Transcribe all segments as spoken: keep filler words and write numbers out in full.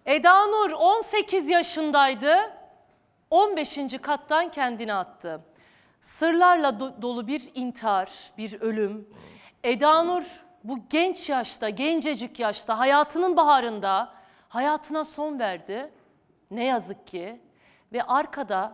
Eda Nur on sekiz yaşındaydı, on beşinci kattan kendini attı. Sırlarla do dolu bir intihar, bir ölüm. Eda Nur bu genç yaşta, gencecik yaşta, hayatının baharında hayatına son verdi. Ne yazık ki. Ve arkada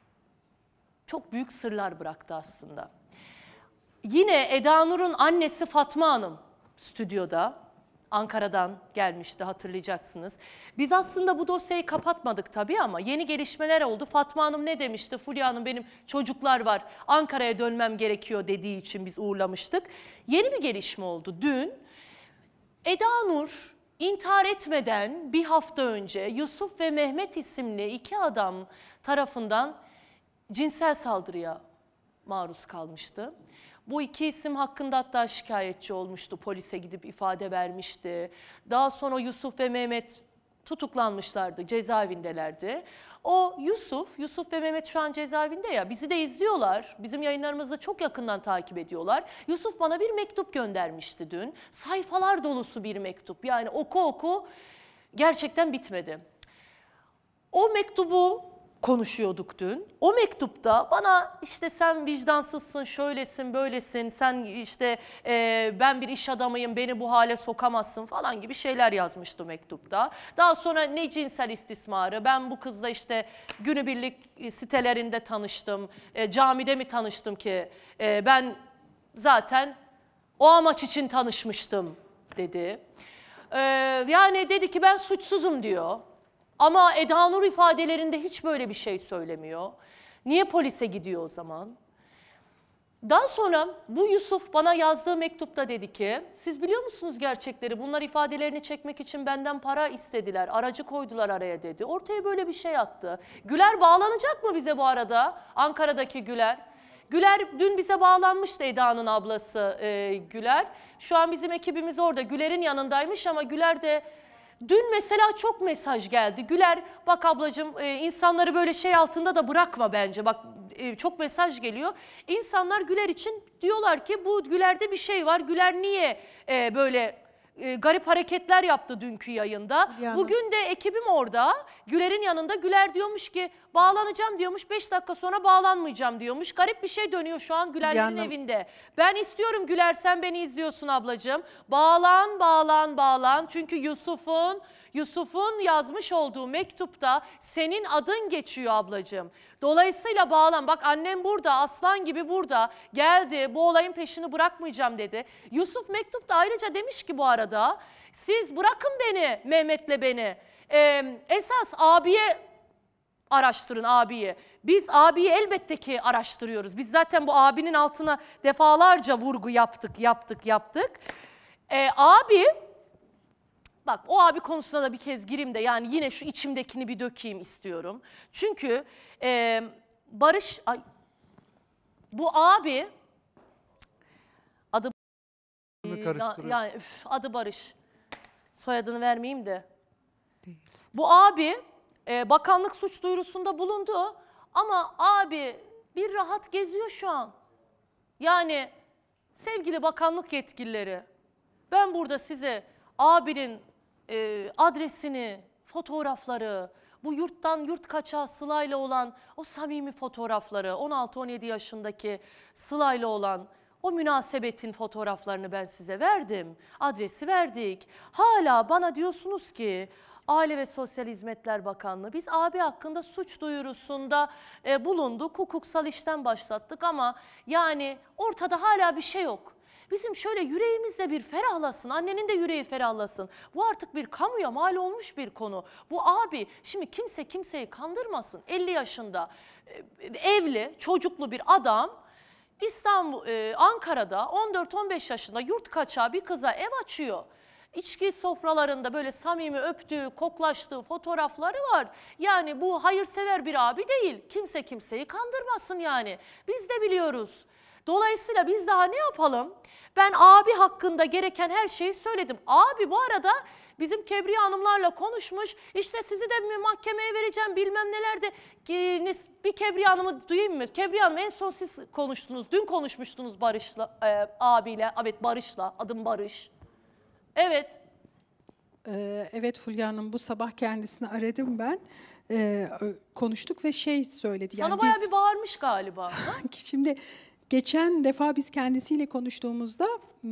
çok büyük sırlar bıraktı aslında. Yine Eda Nur'un annesi Fatma Hanım stüdyoda. Ankara'dan gelmişti, hatırlayacaksınız. Biz aslında bu dosyayı kapatmadık tabii ama yeni gelişmeler oldu. Fatma Hanım ne demişti? Fulya Hanım, benim çocuklar var, Ankara'ya dönmem gerekiyor dediği için biz uğurlamıştık. Yeni bir gelişme oldu dün. Eda Nur intihar etmeden bir hafta önce Yusuf ve Mehmet isimli iki adam tarafından cinsel saldırıya maruz kalmıştı. Bu iki isim hakkında hatta şikayetçi olmuştu, polise gidip ifade vermişti. Daha sonra Yusuf ve Mehmet tutuklanmışlardı, cezaevindelerdi. O Yusuf, Yusuf ve Mehmet şu an cezaevinde ya, bizi de izliyorlar, bizim yayınlarımızı çok yakından takip ediyorlar. Yusuf bana bir mektup göndermişti dün, sayfalar dolusu bir mektup, yani oku oku gerçekten bitmedi. O mektubu konuşuyorduk dün. O mektupta bana işte sen vicdansızsın, şöylesin, böylesin, sen işte e, ben bir iş adamıyım, beni bu hale sokamazsın falan gibi şeyler yazmıştı mektupta. Daha sonra ne cinsel istismarı, ben bu kızla işte günübirlik sitelerinde tanıştım, e, camide mi tanıştım ki, e, ben zaten o amaç için tanışmıştım dedi. E, yani dedi ki ben suçsuzum diyor. Ama Eda Nur ifadelerinde hiç böyle bir şey söylemiyor. Niye polise gidiyor o zaman? Daha sonra bu Yusuf bana yazdığı mektupta dedi ki, siz biliyor musunuz gerçekleri? Bunlar ifadelerini çekmek için benden para istediler, aracı koydular araya dedi. Ortaya böyle bir şey attı. Güler bağlanacak mı bize bu arada? Ankara'daki Güler. Güler dün bize bağlanmıştı, Eda'nın ablası e, Güler. Şu an bizim ekibimiz orada, Güler'in yanındaymış ama Güler de... Dün mesela çok mesaj geldi. Güler, bak ablacığım, e, insanları böyle şey altında da bırakma bence. Bak e, çok mesaj geliyor. İnsanlar Güler için diyorlar ki bu Güler'de bir şey var. Güler niye e, böyle e, garip hareketler yaptı dünkü yayında. Yani. Bugün de ekibim orada. Güler'in yanında. Güler diyormuş ki bağlanacağım diyormuş. Beş dakika sonra bağlanmayacağım diyormuş. Garip bir şey dönüyor şu an Güler'in yani. evinde. Ben istiyorum Güler, sen beni izliyorsun ablacığım. Bağlan, bağlan, bağlan. Çünkü Yusuf'un Yusuf'un yazmış olduğu mektupta senin adın geçiyor ablacığım. Dolayısıyla bağlan. Bak annem burada, aslan gibi burada. Geldi, bu olayın peşini bırakmayacağım dedi. Yusuf mektupta ayrıca demiş ki bu arada, siz bırakın beni, Mehmet'le beni. Ee, esas abiye araştırın, abiyi. Biz abiyi elbette ki araştırıyoruz. Biz zaten bu abinin altına defalarca vurgu yaptık, yaptık, yaptık. Ee, abi... Bak o abi konusuna da bir kez gireyim de yani yine şu içimdekini bir dökeyim istiyorum. Çünkü e, Barış, ay, bu abi adı e, yani üf, adı Barış, soyadını vermeyeyim de. Değil. Bu abi e, bakanlık suç duyurusunda bulundu ama abi bir rahat geziyor şu an. Yani sevgili bakanlık yetkilileri, ben burada size abinin e, adresini, fotoğrafları, bu yurttan yurt kaçağı Sıla'yla olan o samimi fotoğrafları, on altı on yedi yaşındaki Sıla'yla olan o münasebetin fotoğraflarını ben size verdim. Adresi verdik. Hala bana diyorsunuz ki Aile ve Sosyal Hizmetler Bakanlığı, biz abi hakkında suç duyurusunda e, bulunduk, hukuksal işlem başlattık ama yani ortada hala bir şey yok. Bizim şöyle yüreğimizde bir ferahlasın, annenin de yüreği ferahlasın. Bu artık bir kamuya mal olmuş bir konu. Bu abi, şimdi kimse kimseyi kandırmasın. elli yaşında evli, çocuklu bir adam İstanbul, e, Ankara'da on dört on beş yaşında yurt kaçağı bir kıza ev açıyor. İçki sofralarında böyle samimi öptüğü, koklaştığı fotoğrafları var. Yani bu hayırsever bir abi değil. Kimse kimseyi kandırmasın yani. Biz de biliyoruz. Dolayısıyla biz daha ne yapalım? Ben abi hakkında gereken her şeyi söyledim. Abi bu arada bizim Kebriye Hanımlarla konuşmuş. İşte sizi de mahkemeye vereceğim bilmem nelerde. Bir Kebriye Hanım'ı duyayım mı? Kebriye Hanım, en son siz konuştunuz. Dün konuşmuştunuz Barış'la, e, abiyle. Evet, Barış'la. Adım Barış. Evet. Ee, evet Fulya Hanım, bu sabah kendisini aradım ben. Ee, konuştuk ve şey söyledi. Sana yani bayağı biz, bir bağırmış galiba. Şimdi geçen defa biz kendisiyle konuştuğumuzda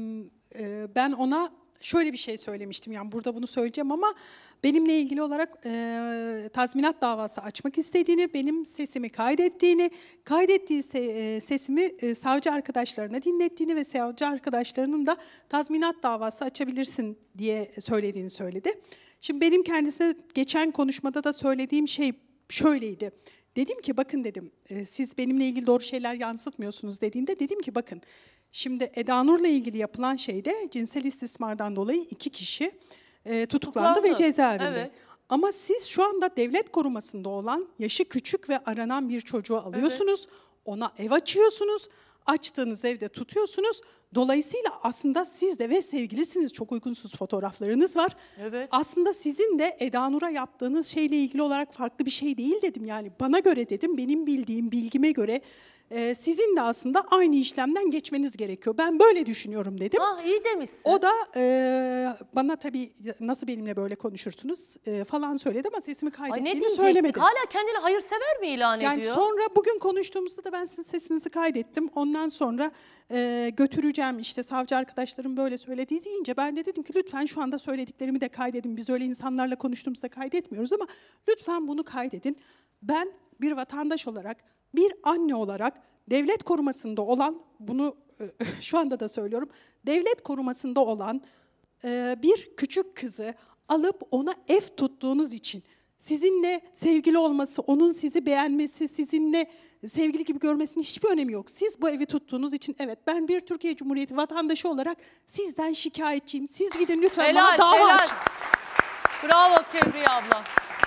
e, ben ona şöyle bir şey söylemiştim. Yani burada bunu söyleyeceğim ama benimle ilgili olarak e, tazminat davası açmak istediğini, benim sesimi kaydettiğini, kaydettiği se, e, sesimi e, savcı arkadaşlarına dinlettiğini ve savcı arkadaşlarının da tazminat davası açabilirsin diye söylediğini söyledi. Şimdi benim kendisine geçen konuşmada da söylediğim şey şöyleydi. Dedim ki bakın dedim, e, siz benimle ilgili doğru şeyler yansıtmıyorsunuz dediğinde dedim ki bakın, şimdi Eda Nur'la ilgili yapılan şeyde cinsel istismardan dolayı iki kişi e, tutuklandı, tutuklandı ve cezaevinde. Evet. Ama siz şu anda devlet korumasında olan, yaşı küçük ve aranan bir çocuğu alıyorsunuz, evet. Ona ev açıyorsunuz, açtığınız evde tutuyorsunuz. Dolayısıyla aslında siz de ve sevgilisiniz, çok uygunsuz fotoğraflarınız var. Evet. Aslında sizin de Eda Nur'a yaptığınız şeyle ilgili olarak farklı bir şey değil dedim. Yani bana göre dedim, benim bildiğim bilgime göre e, sizin de aslında aynı işlemden geçmeniz gerekiyor. Ben böyle düşünüyorum dedim. Ah, iyi demişsin. O da e, bana tabii nasıl benimle böyle konuşursunuz e, falan söyledi ama sesimi kaydettiğini Ay, ne söylemedi. Hala kendini hayırsever mi ilan yani ediyor? Yani sonra bugün konuştuğumuzda da ben sizin sesinizi kaydettim. Ondan sonra e, götüreceğim işte savcı arkadaşlarım böyle söylediği deyince ben de dedim ki lütfen şu anda söylediklerimi de kaydedin. Biz öyle insanlarla konuştuğumuzda kaydetmiyoruz ama lütfen bunu kaydedin. Ben bir vatandaş olarak, bir anne olarak devlet korumasında olan, bunu şu anda da söylüyorum, devlet korumasında olan e, bir küçük kızı alıp ona ev tuttuğunuz için, sizinle sevgili olması, onun sizi beğenmesi, sizinle sevgili gibi görmesinin hiçbir önemi yok. Siz bu evi tuttuğunuz için, evet, ben bir Türkiye Cumhuriyeti vatandaşı olarak sizden şikayetçiyim. Siz gidin lütfen helal, bana dava helal. açın. Bravo Kebriye abla.